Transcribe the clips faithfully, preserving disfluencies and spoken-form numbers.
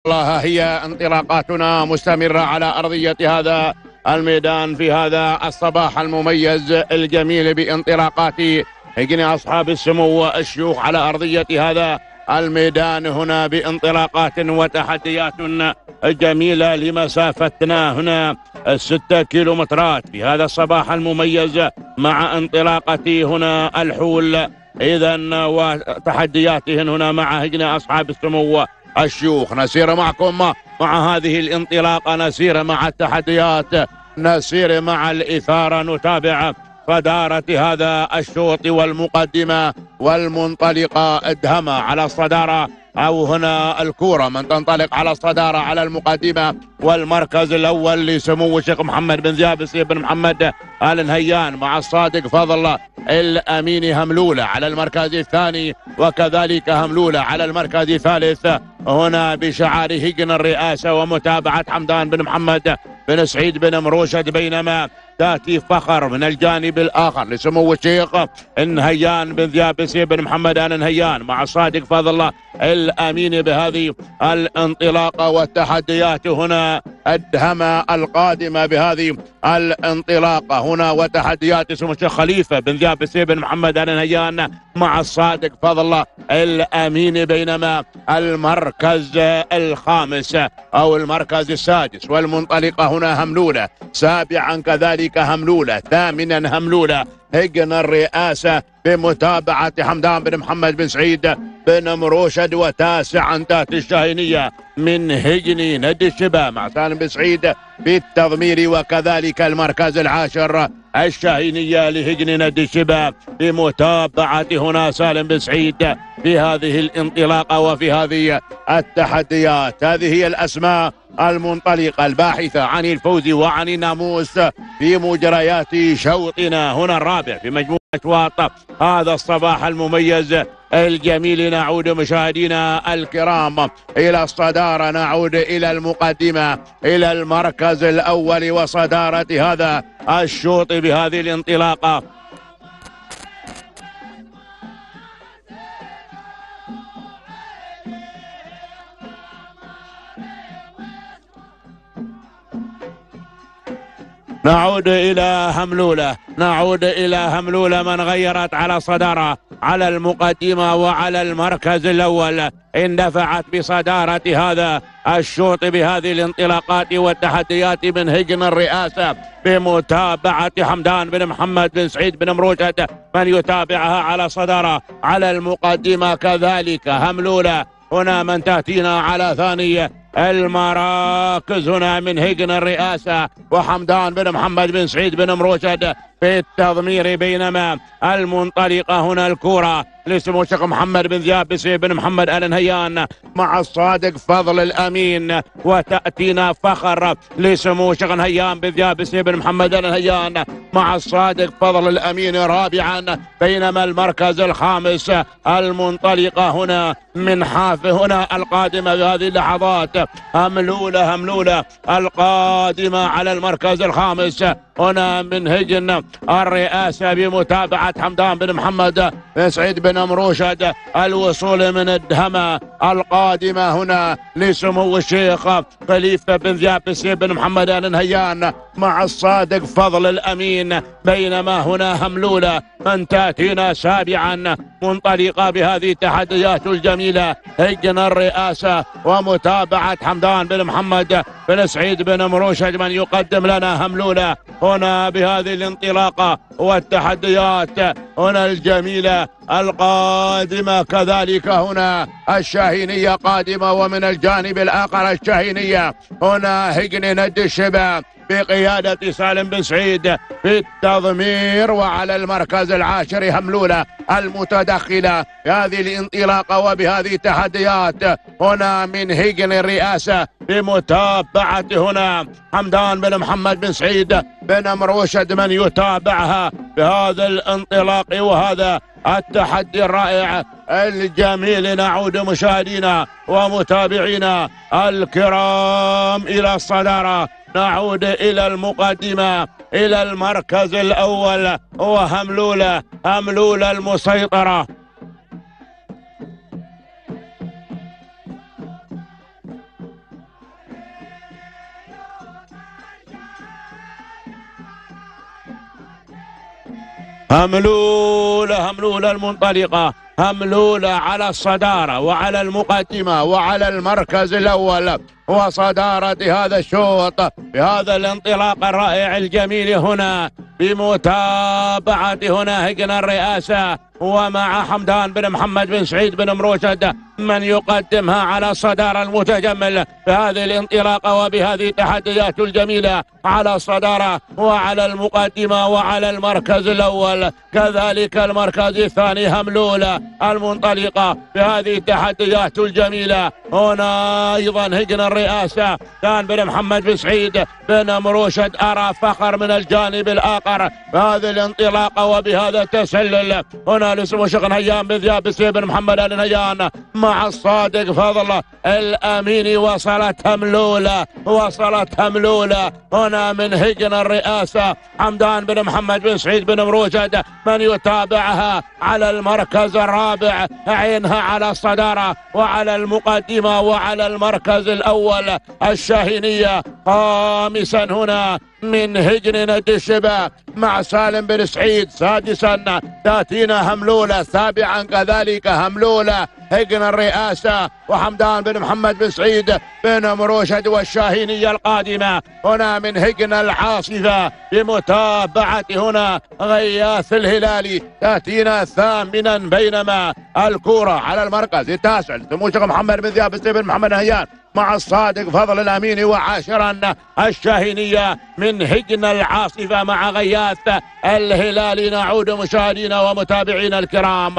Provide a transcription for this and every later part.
الله هي انطلاقاتنا مستمرة على أرضية هذا الميدان في هذا الصباح المميز الجميل بانطلاقات هجن أصحاب السمو الشيوخ على أرضية هذا الميدان هنا بانطلاقات وتحديات جميلة لمسافتنا هنا ستة كيلومترات في هذا الصباح المميز مع انطلاقة هنا الحول إذا وتحدياتهن هنا مع هجن أصحاب السمو الشيوخ. نسير معكم مع هذه الانطلاقة، نسير مع التحديات، نسير مع الإثارة، نتابع صدارة هذا الشوط والمقدمة والمنطلقة. ادهمة على الصدارة أو هنا الكورة من تنطلق على الصدارة على المقدمة والمركز الأول لسمو الشيخ محمد بن زياد بن محمد آل نهيان مع الصادق فضل الأمين هملولة على المركز الثاني، وكذلك هملولة على المركز الثالث هنا بشعار هجن الرئاسة ومتابعة حمدان بن محمد بن سعيد بن مروشد، بينما تأتي فخر من الجانب الآخر لسمو الشيخ نهيان بن زياد بن محمد آل نهيان مع الصادق فضل الأمين بهذه الانطلاقة والتحديات هنا الدهمة القادمة بهذه الانطلاقة هنا وتحديات سمو الشيخ خليفة بن زياد بن محمد آل نهيان مع الصادق فضل الأمين، بينما المركز الخامس أو المركز السادس والمنطلقة هنا هملولة، سابعا كذلك هملولة، ثامنا هملولة هجن الرئاسة بمتابعة حمدان بن محمد بن سعيد بن مروشد، وتاسعا تاتي الشاهينية من هجن ند الشباب مع سالم بن سعيد بالتضمير، وكذلك المركز العاشر الشاهينية لهجن ند الشباب بمتابعة هنا سالم بن سعيد في هذه الانطلاقة وفي هذه التحديات. هذه هي الأسماء المنطلقة الباحثة عن الفوز وعن الناموس في مجريات شوطنا هنا الرابع في مجموعة أشواط هذا الصباح المميز الجميل. نعود مشاهدينا الكرام إلى الصدارة، نعود إلى المقدمة، إلى المركز الأول وصدارة هذا الشوط بهذه الانطلاقة. نعود إلى هملولة، نعود إلى هملولة من غيرت على الصدارة على المقدمة وعلى المركز الأول، اندفعت بصدارة هذا الشوط بهذه الانطلاقات والتحديات من هجن الرئاسة بمتابعة حمدان بن محمد بن سعيد بن مروشد من يتابعها على صدارة على المقدمة، كذلك هملولة هنا من تأتينا على ثانية المراكز هنا من هجن الرئاسة وحمدان بن محمد بن سعيد بن مروشد في التضمير، بينما المنطلقة هنا الكورة لسمو الشيخ محمد بن زياد بن محمد آل نهيان مع الصادق فضل الأمين، وتأتينا فخر لسمو الشيخ نهيان بن زياد بن محمد آل نهيان مع الصادق فضل الأمين رابعا، بينما المركز الخامس المنطلقة هنا من حاف هنا القادمة بهذه اللحظات هملولة، هملولة القادمة على المركز الخامس هنا من هجن الرئاسة بمتابعة حمدان بن محمد بن سعيد بن مروشد، الوصول من الدهمة القادمة هنا لسمو الشيخ خليفة بن زياد بن محمد آل نهيان مع الصادق فضل الأمين، بينما هنا هملولة من تأتينا سابعا منطلقة بهذه التحديات الجميلة هجن الرئاسة ومتابعة حمدان بن محمد بن سعيد بن مروشد من يقدم لنا هملولة هنا بهذه الانطلاقة والتحديات هنا الجميلة القادمة، كذلك هنا الشاهينية قادمة، ومن الجانب الآخر الشاهينية هنا هجن ند الشباب بقيادة سالم بن سعيد في التضمير، وعلى المركز العاشر هملولة المتدخلة بهذه الانطلاقة وبهذه التحديات هنا من هجن الرئاسة بمتابعة هنا حمدان بن محمد بن سعيد بن مروشد من يتابعها بهذا الانطلاق وهذا التحدي الرائع الجميل. نعود مشاهدينا ومتابعينا الكرام إلى الصدارة، نعود إلى المقدمة، إلى المركز الأول وهملولة، هملولة المسيطرة. هملولة هملولة المنطلقة، هملولة على الصدارة وعلى المقدمة وعلى المركز الأول وصدارة هذا الشوط بهذا الانطلاق الرائع الجميل هنا بمتابعة هنا هجن الرئاسة ومع حمدان بن محمد بن سعيد بن مروشد من يقدمها على الصدارة المتجمل بهذه الانطلاقة وبهذه التحديات الجميلة على الصدارة وعلى المقدمة وعلى المركز الأول كذلك المركز الثاني هملولة المنطلقة بهذه التحديات الجميلة. هنا أيضا هجن الرئاسة كان بن محمد بن سعيد بن مروشد أرى فخر من الجانب الآخر بهذه الانطلاقة وبهذا التسلل. هنا لسمو شيخ نهيان بذياب السيد بن محمد آل نهيان مع الصادق فضل الأمين وصلت هملولة وصلت هملولة هنا من هجن الرئاسة حمدان بن محمد بن سعيد بن مروشد من يتابعها على المركز الرابع عينها على الصدارة وعلى المقدمة وعلى المركز الأول الشاهينية. خامسا هنا من هجن ند الشباب مع سالم بن سعيد. سادسا تاتينا هملولة. سابعا كذلك هملولة هجن الرئاسة وحمدان بن محمد بن سعيد بن مروشد والشاهينية القادمة هنا من هجن العاصفة بمتابعة هنا غياث الهلالي. تأتينا ثامنا بينما الكرة على المركز التاسع سمو شيخ محمد بن ذياب السيد بن محمد نهيان مع الصادق فضل الأمين. وعاشرا الشاهينية من هجن العاصفة مع غياث الهلالي. نعود مشاهدينا ومتابعينا الكرام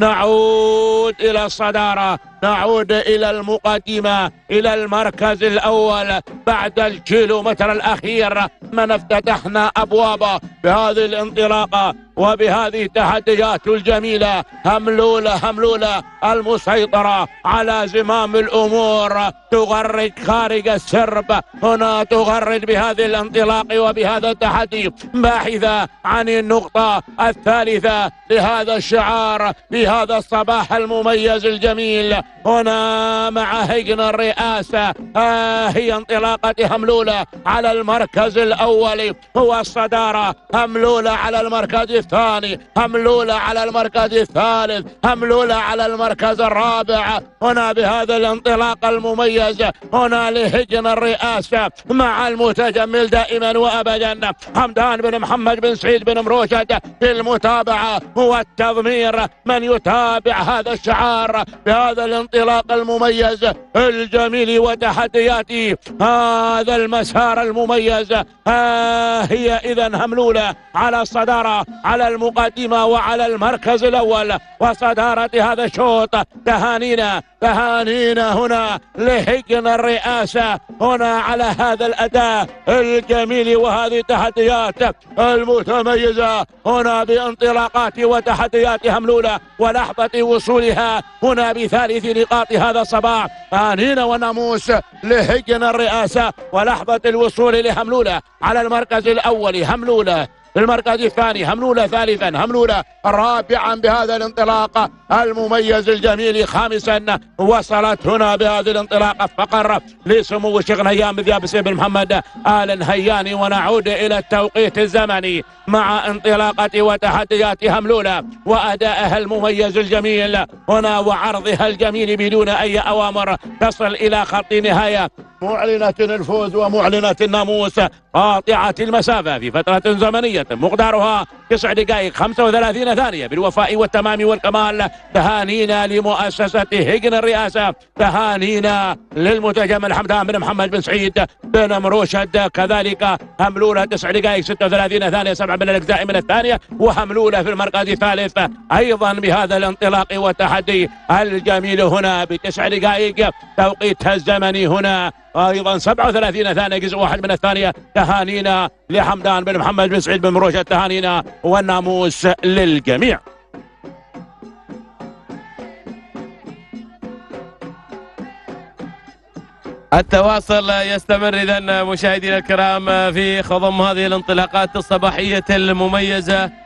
نعود إلى الصدارة نعود إلى المقدمة إلى المركز الأول بعد الكيلومتر الأخير من افتتحنا أبوابه بهذه الانطلاقة وبهذه التحديات الجميلة. هملولة هملولة المسيطرة على زمام الأمور تغرد خارج السرب. هنا تغرد بهذه الانطلاق وبهذا التحدي باحثة عن النقطة الثالثة لهذا الشعار في هذا الصباح المميز الجميل. هنا مع هجن الرئاسة آه هي انطلاقة هملولة على المركز الأول هو الصدارة. هملولة على المركز الثاني هملولة على المركز الثالث هملولة على المركز الرابع. هنا بهذا الانطلاق المميز هنا لهجن الرئاسة مع المتجمل دائما وأبدا حمدان بن محمد بن سعيد بن مروشد في المتابعة هو التضمير من يتابع هذا الشعار بهذا الانطلاق المميز الجميل وتحديات هذا المسار المميز. ها هي إذن هملولة على الصدارة على المقدمة وعلى المركز الأول وصدارة هذا الشوط. تهانينا تهانينا هنا لهجن الرئاسة هنا على هذا الأداء الجميل وهذه التحديات المتميزة هنا بانطلاقات وتحديات هملولة ولحظة وصولها هنا بثالث نقاط هذا الصباح. تهانينا وناموس لهجن الرئاسة ولحظة الوصول لهملولة على المركز الأول. هملولة المركز الثاني هملولة ثالثا هملولة رابعا بهذا الانطلاق المميز الجميل. خامسا وصلت هنا بهذه الانطلاقة فقر لسمو الشيخ نهيان بذياب السيد بن محمد آل نهيان. ونعود إلى التوقيت الزمني مع انطلاقة وتحديات هملولة وأدائها المميز الجميل هنا وعرضها الجميل بدون أي أوامر تصل إلى خط نهاية معلنة الفوز ومعلنة الناموس قاطعة المسافة في فترة زمنية مقدارها تسع دقائق خمسة وثلاثين ثانية بالوفاء والتمام والكمال. تهانينا لمؤسسة هجن الرئاسة تهانينا للمتجمل حمدان بن محمد بن سعيد بن مروشد كذلك هملولة تسع دقائق ستة وثلاثين ثانية سبع من الأجزاء من الثانية وهملولة في المركز الثالث أيضا بهذا الانطلاق والتحدي الجميل هنا بتسع دقائق توقيتها الزمني هنا أيضا سبعة وثلاثين ثانية جزء واحد من الثانية. تهانينا لحمدان بن محمد بن سعيد بن مروشد تهانينا والناموس للجميع. التواصل يستمر إذن مشاهدينا الكرام في خضم هذه الانطلاقات الصباحية المميزة